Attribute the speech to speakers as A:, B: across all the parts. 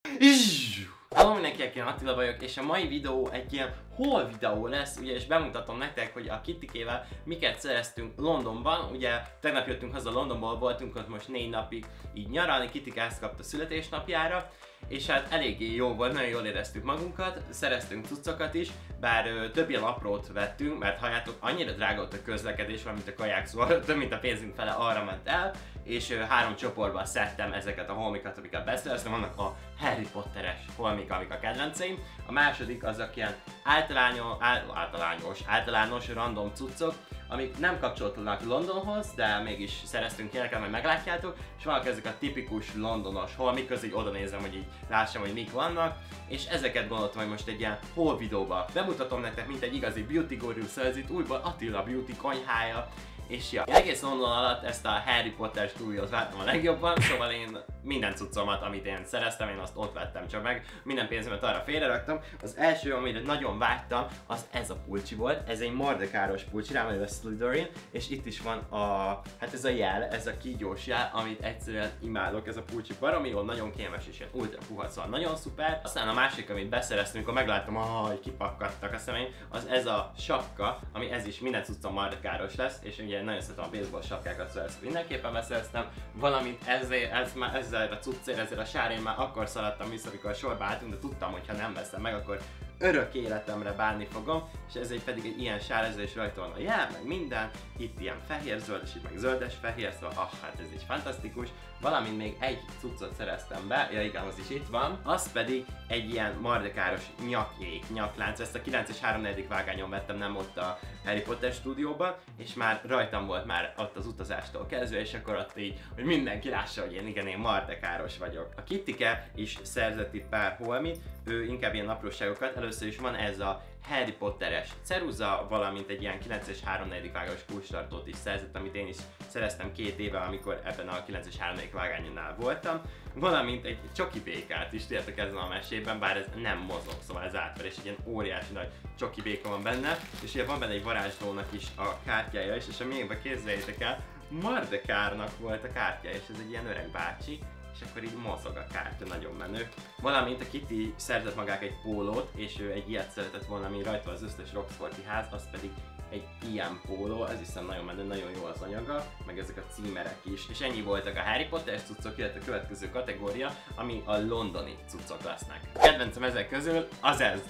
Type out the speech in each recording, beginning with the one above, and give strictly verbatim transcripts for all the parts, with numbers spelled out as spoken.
A: Hello mindenkinek, én Attila vagyok, és a mai videó egy ilyen haul videó lesz, ugye, és bemutatom nektek, hogy a Kittikével miket szereztünk Londonban. Ugye tegnap jöttünk haza Londonból, voltunk ott most négy napig így nyaralni, Kittike ezt kapta születésnapjára, és hát eléggé jó volt, nagyon jól éreztük magunkat, szereztünk cuccokat is, bár ö, több ilyen aprót vettünk, mert halljátok, annyira drága volt a közlekedés, valamint a kaják, szóval több mint a pénzünk fele arra ment el, és ö, három csoportban szedtem ezeket a holmikat, amiket beszereztem. Vannak a Harry Potteres holmik, amik a kedvenceim. A második az a ilyen általányos, általányos, általános random cuccok, amik nem kapcsolódnak Londonhoz, de mégis szereztünk ilyeneket, majd meglátjátok, és vannak ezek a tipikus londonos holmik, közül így oda nézem, hogy így lássam, hogy mik vannak, és ezeket gondoltam, hogy most egy ilyen haul videóba bemutatom nektek, mint egy igazi beauty guru, szóval ez itt újból Attila Beauty konyhája, és ja, én egész London alatt ezt a Harry Potter stúdiót vártam a legjobban, szóval én minden cuccomat, amit én szereztem, én azt ott vettem csak meg, minden pénzemet arra félreraktam. Az első, amire nagyon vágytam, az ez a pulcsi volt, ez egy mordekáros pulcsi, rám a Slytherin, és itt is van a, hát ez a jel, ez a kígyós jel, amit egyszerűen imádok, ez a pulcsi baromi jó, nagyon kémes és ilyen ultra puha, szóval nagyon szuper. Aztán a másik, amit beszereztünk, amikor megláttam, hogy kipakkadtak a szemeim, az ez a sapka, ami ez is minden cuccom mordekáros lesz, és ugye nagyon szeretem a baseball sapkákat, szóval ezt mindenképpen beszereztem, valamint ezért, ez már, ezzel a cuccért, ezzel a sárén már akkor szaladtam vissza, amikor sorba álltunk, de tudtam, hogy ha nem veszem meg, akkor örök életemre bánni fogom, és ez egy pedig egy ilyen sár, ezzel is rajta van a jel, meg minden, itt ilyen fehér-zöld, és itt meg zöldes-fehér, szóval ah, hát ez is fantasztikus. Valamint még egy cuccot szereztem be, ja igen, az is itt van, az pedig egy ilyen mardekáros nyakjék, nyaklánc, ezt a kilenc és három negyedik vágányon vettem, nem ott a Harry Potter stúdióban, és már rajtam volt már ott az utazástól kezdve, és akkor ott így, hogy mindenki lássa, hogy én igen, én mardekáros vagyok. A Kittike is szerzett itt pár holmit, ő inkább ilyen apróságokat. Először is van ez a Harry Potteres ceruza, valamint egy ilyen kilenc és három negyedik vágányos kulcstartót is szerzett, amit én is szereztem két éve, amikor ebben a kilenc és három negyedik vágányonál voltam. Valamint egy csoki békát is, tudjátok, ezen a mesében, bár ez nem mozog, szóval ez átver, és egy ilyen óriási nagy csoki béka van benne, és ugye van benne egy varázslónak is a kártyája is, és a miénkben képzeljétek el, Mardekárnak volt a kártyája, és ez egy ilyen öreg bácsi, és akkor így mozog a kártya, nagyon menő. Valamint a Kitty szerzett magának egy pólót, és ő egy ilyet szeretett volna, ami rajta az összes Roxforti ház, az pedig egy ilyen póló, ez hiszem nagyon menő, nagyon jó az anyaga, meg ezek a címerek is. És ennyi voltak a Harry Potter cuccok, illetve a következő kategória, ami a londoni cuccok lesznek. A kedvencem ezek közül az ez.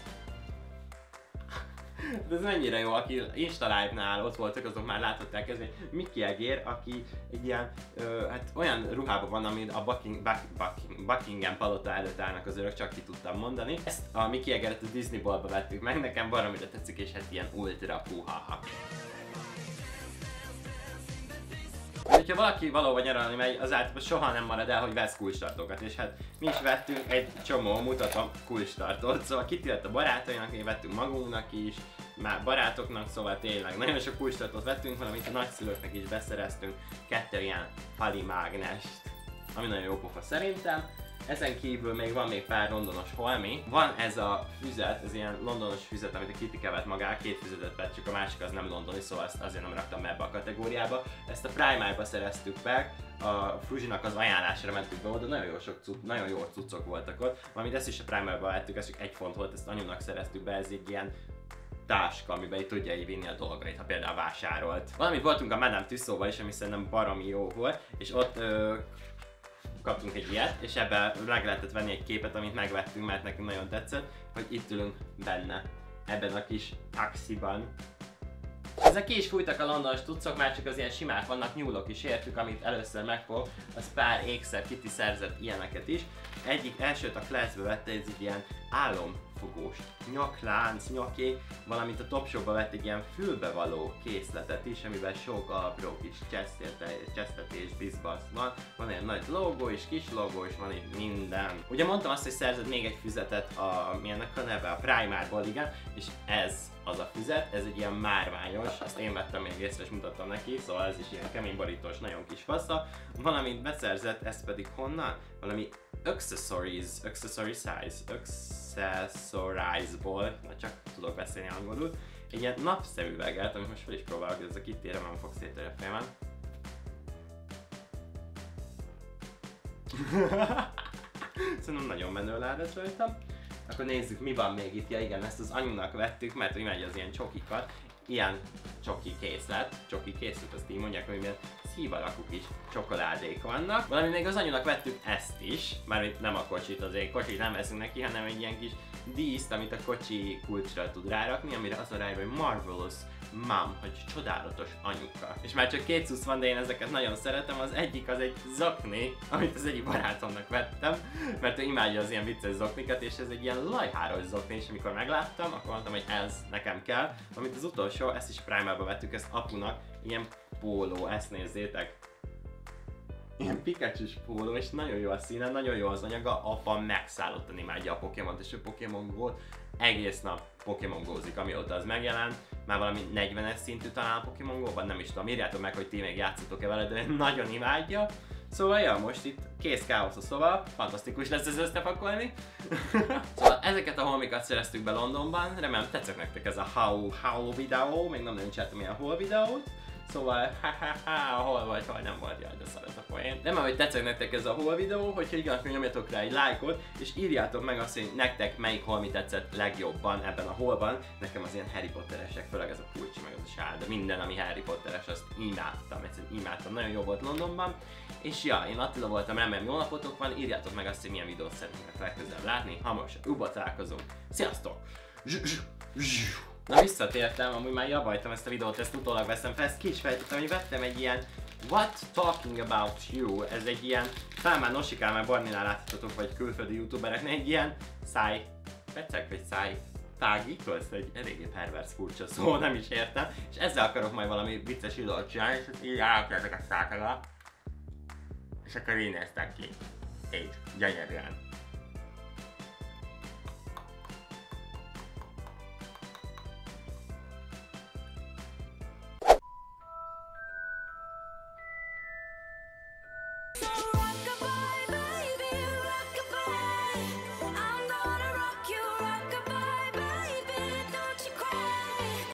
A: De ez mennyire jó, aki Insta Live-nál ott voltak, azok már láthatták, ez egy Mickey egér, aki egy ilyen, ö, hát olyan ruhában van, amit a Bucking, Buck, Bucking, Buckingham palota előtt állnak az örök, csak ki tudtam mondani. Ezt a Mickey egeret a Disney Ballba vettük meg, nekem baromira tetszik, és hát ilyen ultra puha. Ha valaki valahova nyaralni megy, az általában soha nem marad el, hogy vesz kulcstartókat, és hát mi is vettünk egy csomó, mutatom, kulcstartót, szóval Kitty lett a barátainak, én vettünk magunknak is, már barátoknak, szóval tényleg nagyon sok kulcstartót vettünk, valamint a nagyszülőknek is beszereztünk kettő ilyen hali mágnest, ami nagyon jó pofa szerintem. Ezen kívül még van még pár londonos holmi. Van ez a füzet, ez ilyen londonos füzet, amit a Kittike vett magá, két füzetet vett, csak a másik az nem londoni, szóval ezt azért nem raktam be ebbe a kategóriába. Ezt a Primarkba szereztük meg, a Fruzsinak az ajánlásra mentünk be oda, nagyon jó sok cucc, nagyon jó cuccok voltak ott. Valamint ezt is a Primarkba vettük, ez csak egy font volt, ezt anyunak szereztük be, ez egy ilyen táska, amiben így tudja így vinni a dolgait, ha például vásárolt. Valamint voltunk a Madame Tussaudsba is, ami szerintem baromi jó volt, és ott ö, kaptunk egy ilyet, és ebben meg lehetett venni egy képet, amit megvettünk, mert nekünk nagyon tetszett, hogy itt ülünk benne, ebben a kis taxiban. Ezek ki is fújtak a londonos tuccok, már csak az ilyen simák vannak, nyúlok is értük, amit először megfog, az pár ékszer Kitty szerzett ilyeneket is. Egyik elsőt a Classbe vette, ez egy ilyen álomfogós nyaklánc, nyaké, valamint a Topshopba vett egy ilyen fülbevaló készletet is, amiben sok apró kis csesztetés, bizbasz van. Van egy nagy logó és kis logó, és van itt minden. Ugye mondtam azt, hogy szerzett még egy füzetet a, milyennek a neve, a Primarkból, igen, és ez az a füzet, ez egy ilyen márványos, azt én vettem még észre és mutattam neki, szóval ez is ilyen kemény borítós, nagyon kis fasza. Valamint beszerzett, ez pedig honnan? Valami accessories, accessory size, accessorize-ból, na csak tudok beszélni angolul, egy ilyen napszemüveget, amit most fel is próbálok, ez a Kitty-re nem fog szétörni a fejemen. Szerintem nagyon menő lehetett rajta. Akkor nézzük, mi van még itt. Ja igen, ezt az anyunak vettük, mert ő imádja az ilyen csokikat. Ilyen csoki készlet, csoki készlet, azt így mondják, hogy milyen szívalakú kis csokoládék vannak. Valamint még az anyunak vettük ezt is, mármint nem a kocsit, azért kocsit nem veszünk neki, hanem egy ilyen kis díszt, amit a kocsi kulcsra tud rárakni, amire az a rájön, hogy Marvelous Mom, hogy csodálatos anyuka. És már csak két cucc van, de én ezeket nagyon szeretem. Az egyik az egy zokni, amit az egyik barátomnak vettem, mert ő imádja az ilyen vicces zoknikat, és ez egy ilyen lajháros zokni, és amikor megláttam, akkor mondtam, hogy ez nekem kell. Amit az utolsó, ezt is Prime-ba vettük, ezt apunak, ilyen póló, ezt nézzétek. Ilyen Pikachu-s póló, és nagyon jó a színe, nagyon jó az anyaga, apa megszállottan imádja a Pokémont, és a Pokémon Go-t egész nap Pokémon Go-zik, amióta az megjelent. Már valami negyvenes szintű talán a Pokémon Go-ban, nem is tudom, írjátok meg, hogy ti még játszotok-e vele, de nagyon imádja. Szóval ja, most itt kész káosz a szoba, fantasztikus lesz ez összepakolni. Szóval ezeket a holmikat szereztük be Londonban, remélem tetszett nektek ez a haul haul videó, még nem nagyon csináltam ilyen haul videót. Szóval, ha-ha-ha, hol vagy, hol nem volt, jaj, de szar ez a poén. Nem, hogy tetszett nektek ez a haul videó, hogyha igen, akkor nyomjatok rá egy lájkot, és írjátok meg azt, hogy nektek melyik holmi tetszett legjobban ebben a haulban. Nekem az ilyen Harry Potteresek, főleg ez a kulcsi, meg az a sál, de minden, ami Harry Potteres, azt imádtam, egyszerűen imádtam, nagyon jó volt Londonban. És ja, én Attila voltam, remélem jó napotok van, írjátok meg azt, hogy milyen videót szeretnétek legközelebb látni, hamarosan újból találkozunk. Sziasztok! Na visszatértem, amúgy már javajtam ezt a videót, ezt utólag veszem fel, ezt ki is fejtettem, hogy vettem egy ilyen What Talking About You, ez egy ilyen, talán már Nosikál, már Barninál láthatótok, vagy külföldi youtubereknek, egy ilyen száj, pecek vagy száj tágító, ez egy eléggé pervers furcsa szó, nem is értem, és ezzel akarok majd valami vicces videót csinálni, és így elkezdek a szákára, és akkor így néztek ki, így, gyönyörűen.